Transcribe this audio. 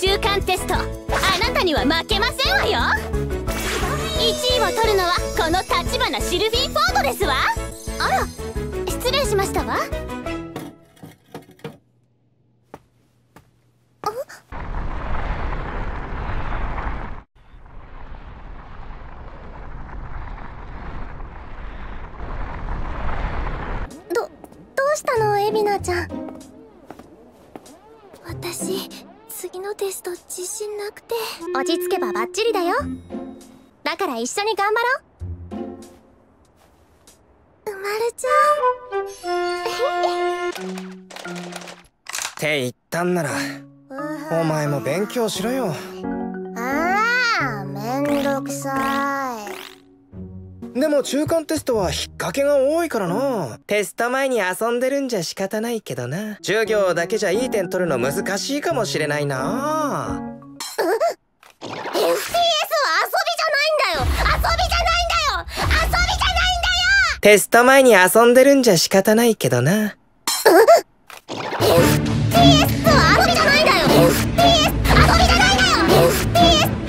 中間テスト、あなたには負けませんわよ。1位を取るのはこの橘シルフィー・フォードですわ。あら、失礼しましたわ。どうしたの、エビナちゃん。私次のテスト自信なくて。落ち着けばバッチリだよ。だから一緒に頑張ろう。うまるちゃんって言ったんならお前も勉強しろよ。 ああ、めんどくさい。 でも中間テストは引っ掛けが多いからな。テスト前に遊んでるんじゃ仕方ないけどな。授業だけじゃいい点取るの難しいかもしれないな。 FPS は遊びじゃないんだよ。遊びじゃないんだよ。遊びじゃないんだよ。 テスト前に遊んでるんじゃ仕方ないけどな。 FPS は遊びじゃないんだよ。FPS 遊びじゃないんだよ。FPS